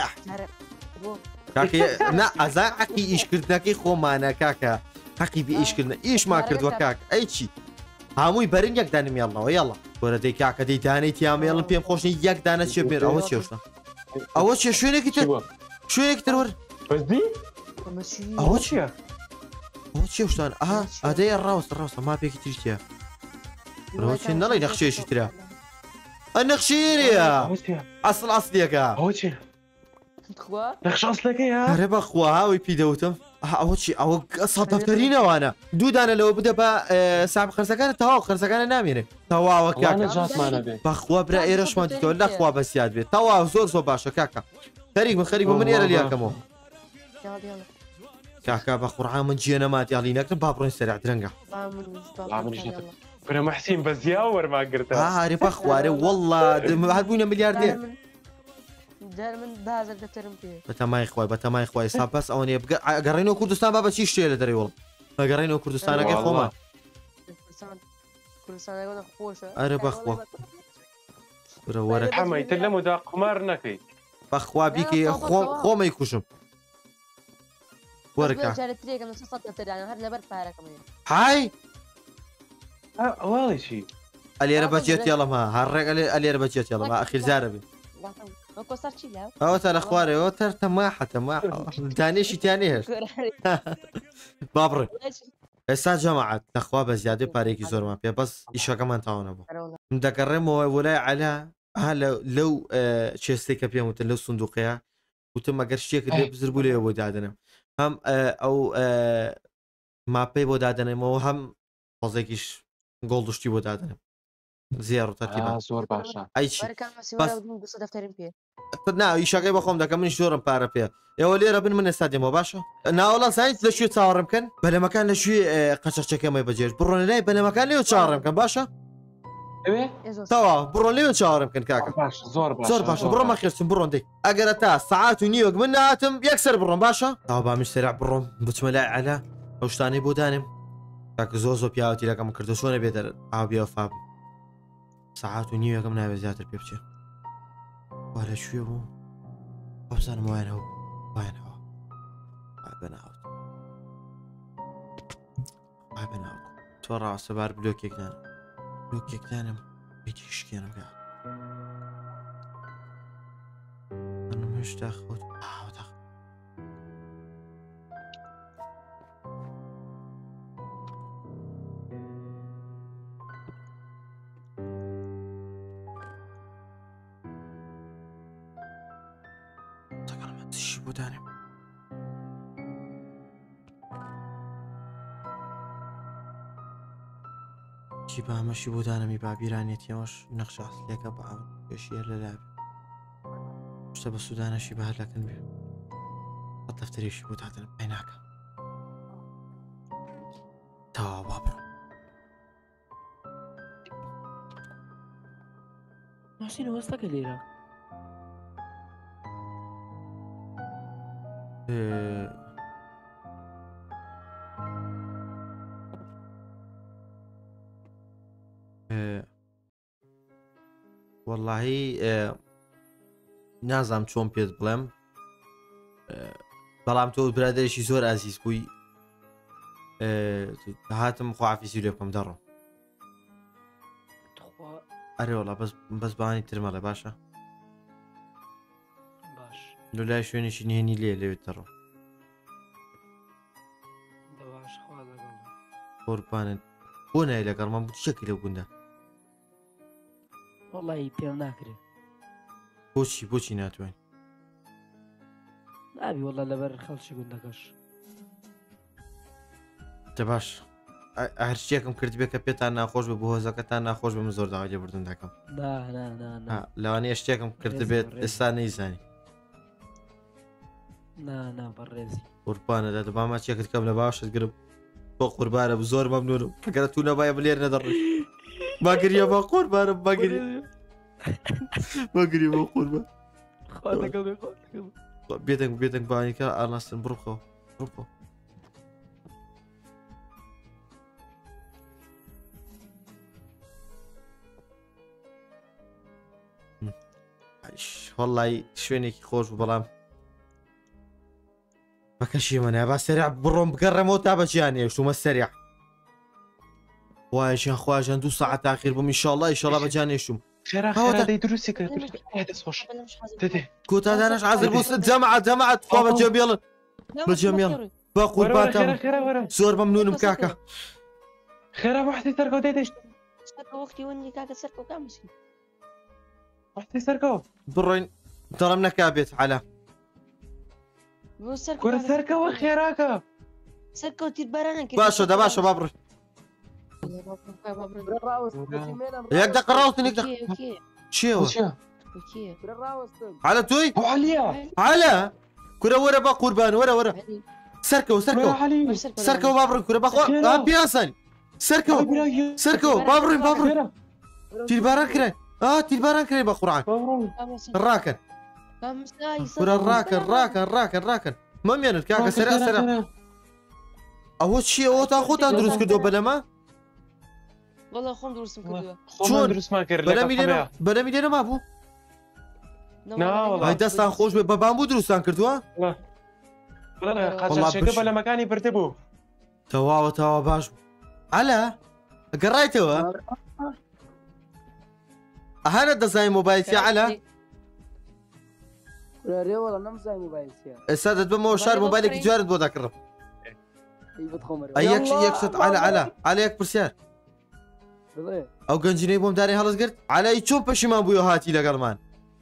A: نا ئەزان حەقی ئیشکردنەکەی خۆمانە کاکە حەقی بە ئیشکردن ئیشمان کردووە کاک ئەی چی هەمووی بەرن یەک دانمێڵنەوە یاڵە وەرە دەی کاکە دەی دانەی تیامێڵن پێم خۆشنی یەک دانە چێ بێر ئەوە چێشتە ئەوە چێ شوێنێکی تر شوێنێکی تر وەر ئەوە چییە ئەوە چێشتان ئاها ئەدەیە ڕاستە ماپێکی تریشتە ئەوە چێ نەڵی نەخشێشی ترە ئەنەخشیریە ئەسڵ ئەسلیەکە هەرێ بەخوا هاوی پیدەوتم ئەوە چی ئەوە سەد دەفتەرینەوانە دوودانە لەوە بدە بە ساب خرسەکانە تەواو خرسەکانە نامێنێ تەواوە بەخوا برا ئێرەشمان دیتەوە لەخوا بەسیات بێت تەواو زۆر باشە کاکە خەریک من ئێرە لیاکەمەوە کاکا بە قورعان من جیێنەمات یاڵی نەکردم با بڕۆین سەرع درەنگە
D: برە محسین بە زیا وەرماگرتە
A: هەرێ بەخوارێ وەڵڵا هەبووینە ملیاردێر بەتەمای خوای سا بەس ئەوەنێ گەڕێنەوە کوردستان با بەچی شتێ لە دەرەوە بەگەڕێنەوە کوردستانەکەی خۆمان ئەرە بەخوا وەرە
D: ئەمەیتر لەمەدا قمار نەکەی
A: بەخوا بیکەی خۆمەی کوشم وەرکە های
D: ئەوڵێکی
A: ئەلێرە بەجێت یاڵەمە هەڕێک ئەلێرە بەجێت یاڵەمە ئەخیر جارە بێ ئەوە تا لە خوارەوە تەر تەماحە دانێشی تیانێ هێشت با بڕێ ئێستا جەماعەت لەخوا بە زیادەی پارێکی زۆرمان پێ بەس ئیشەکەمان تاوانە بوو دەگەڕێمەوە وەلای عەلا لەو چێستێک کە پێم وتن لەو سندوقەیە وتم ئەگەر شتێکت لێ بزر بوو لێەوە بۆ دادنم هەم ئەو ماپەی بۆ دادنێمەوە هەم پۆزێکیش گۆڵدشتی بۆ دادنم زیێڕ تەرتیبان
D: زۆر باشە
A: ئەیچی نا ئیشەکەی بەخۆم دەکەم منیش زۆرم پارە پێ ئێوە لێرە بن من ئێستا دێمەوە باشە ناوەڵا سایت لەشوێ چاوەڕێم بکەن بەلەمەکان لەشوێ قەچەقچەکەمەی بەجێش بڕۆنە لای بەلەمەکان لێوە چاوەڕێم بکەن باشە تەواو بڕۆن لێوە چاوەڕێم بکەن کاکە زۆر باشە بڕۆمە خێرچم بڕۆن دەی ئەگەرە تا سەعات و نیوەک من نهاتم یەکسەر بڕۆم باشە تاوا بامیش سەرع بڕۆم بچمە لای عەلا ئەو شتانەی بۆ دانێم کاکە زۆ پیاوەتی لەکەم کردو چۆنە بێتە ئاو بێ فاب ساعات و نیوەکەم نابێت زیاتر پێ بچێ وا لە کوێ بوو بزانم وایەنەوە وایەنەوە بەناوت وای بەناوت تۆ ڕاستە بار بلۆکێکدانم بێتی شکێنم گا ئەنم هێشتا خۆت ئاوەتە چی بۆ دانێم چی بە ئەمەشی بۆ دانەمی بابیرانێتی ئەوەش نەخشە ئەسلەکە بە ئەم پێشیە لە لابێ شتە بە سوودانەشی بە هەرلاکەن بێ بە دەفتەرێکی بۆ دادنم پێ ناکەم تاوا وا بڕۆ
E: ماشین هۆستەکە لێرە
A: وەڵڵاهی نازام چۆن پێت بڵێم بەڵام تۆ برادێکی زۆر ئازیز بووی هاتم خواحافیزی لێ بکەم دەڕۆ ئەرێ وەڵا بەس بەهانی ترمەڵێ باشە
E: باش
A: لە لای شوێنێکی نهێنی لێوێت دەڕۆ قوربانت بۆ نای لەگەڵمان بوو چەکی لەو گوندە
E: وەڵی پێم ناکرێت
A: بۆچی ناتوانین
E: نابی وەڵا لەبەر خەڵکی گوندەکەش
A: دە باش هەر شتێکم کرد بێ کە پێتان ناخۆش بە بۆ هۆزەکەتان ناخۆش بە من زۆر داوا لێبوردن دەکەم لەوانەیە شتێکم کرد بێت ئێستا نەیزانی
E: بەڕێزی
A: قوربانە دە باما چێکت کەم لە باشت گرم بۆ قوربانە زۆر مەمنونم ئەگەرە تو نەبایە بلێر نەدەڕێت باگریە بە قوربانم باگری بۆ قوربان بێدەنگ بانیکە ئاڵاستن بڕۆخەوە وەڵڵی شوێنێکی خۆش بوو بەڵام بەکەشی منە با سەریع بڕۆم بگەڕێمەوە تا بەجیان هێشتومە سەریع وایشان خواژان 2 ساعت تاخیر بووم ئینشاڵڵا بەجیان هێشتوم
D: خێراخێرادەی دروستی کرد دەستخۆش
A: کۆتادانەش حازر بوو جەمەعەت خوا بەجێ بێڵن بەجێ مێڵن بە قوربانتان زۆر مەمنونم کاکە
D: خێرا وەحدی سەرکەوت دێدەشت
C: وەختی وەنی کاکە سەرکەوت کامشی
D: وەحدی سەرکەوت
A: بڕۆین دەڵم نەکابێت عەلا
D: گورە سەرکەوە خێراکە
C: سەرکەوت تیر بەرانە
A: باشە باشە با بڕۆین یەک دقە ڕاوستن یەک دقە چێوە عەلا توی عەلا کورە وەرە با قوربان وەرە سەرکەوە با بڕۆین کورە بەخوا پیاسانی سەرکەوە با بڕۆین تیرباران کرای تیرباران کرای بە قورعان ڕاکەن کورە ڕاکەن مەمێنن کاکە سەرا ئەوە چییە ئەوە تا خۆتان دروست کردەوە بەلەمە
C: وەڵا خۆم دروستم کردووە
D: چۆن دروستمان کرد
A: بەلەمی لێرە مابوو ئای دەستان خۆش بێ بە بامبوو دروستان کردووە
D: قاچاقچێکە بەلەمەکانی برتە بوو
A: تەواوە باش بوو عەلا گەڕایتەوە ئەهانە دەزای مۆبایلتی عەلا ئێستا دەتبمەوە شار مۆبایلێکی جوارت بۆ دەکڕم یەکشت عەلا یەک پرسیار ئەو گەنجینەی بۆم داری هەڵسگرت عەلای چۆن پەشیمان بوویە هاتی لەگەڵمان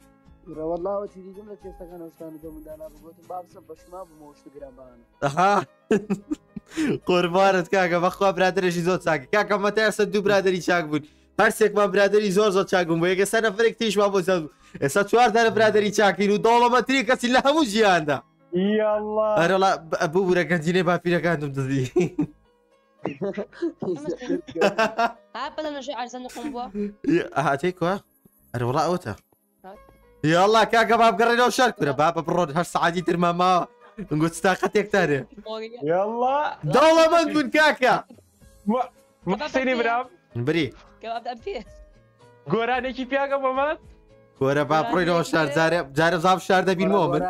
A: قوربانت کاکە بەخوا برادێکی زۆر چاکە کاکە مەتە ئێستا 2 برادری چاک بوون هەرسێکمان برادری زۆر چاک بوون بۆ یەکە سە نەفرێک تیشمان بۆ سەد ئێستا 4 دانە برادری چاکین و دەوڵەمەندترین کەسی لە هەموو ژیاندا ئەرەڵا بوو بوورە گەنجینەی باپیرەکانتم دەدی هاتەی کووە ئەرە وڵا ئەوتە یاڵڵا کاکە با بگەڕێنەوە شار کورە با بە بڕۆن هەر سەعاتی ترمان ماوە گوت تاقەتێکتانێ دەوڵەمەند بوون کاکە
D: محسینی برام
A: بری
C: کەوابدان پێ
D: گۆرانێکی پیاگە بۆمات
A: گۆرە با بڕۆینەوە شار جارە زاف شار دەبینەوە من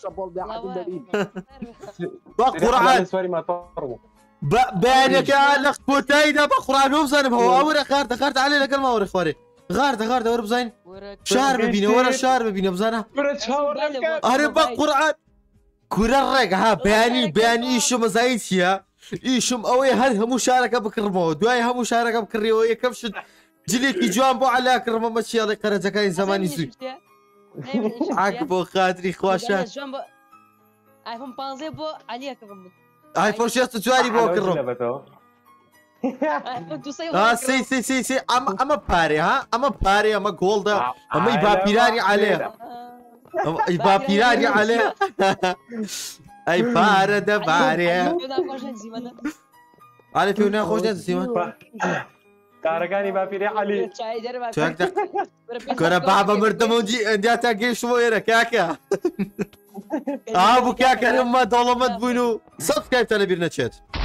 A: با قورعان
D: سواری ماتۆڕ بوو
A: بەیانەکە لە کۆتاییدا بە قورعان بزانم هەوا وەرە خارت عالێ لەگەڵ ماوەڕێ خوارێ غاردە وەرە بزانین شار ببینە وەرە شار ببینە بزانە
D: برە چاوەڕێ
A: ئەرێ بە قورعان کورە ڕێک ها بەیانی ئیشم مەزایی چییە؟ ئیشم ئەوەی هەر هەموو شارەکە بکڕمەوە دوای هەموو شارەکە بکڕیەوە یەکەم شت جلێکی جوان بۆ عەلا کڕمەمە چیاڵی قەرەجەکانی زەمانی زووی عاک بۆ خاتری خواشە
C: ئایفۆن 15 بۆ عەلیە کڕم
A: ئایفۆن 64 بۆ کڕم سی ئەمە پارێ ها ئەمە پارێ ئەمە گۆڵدە ئەمەی باپیرانی عەلەیە باپیرانی عەلەیە ئەی پارە دەبارێ عەلە پێ ناخۆش نەزیمە
D: کارەکانی باپیری عەلی
A: کۆرە بابە مردەمەوجی ئەنجا تا گەیشتمەوە ئێرە کاکە بوو کاکەرممە دەوڵەمەند بووین و سەبسکرایبتە لەبیر نەچێت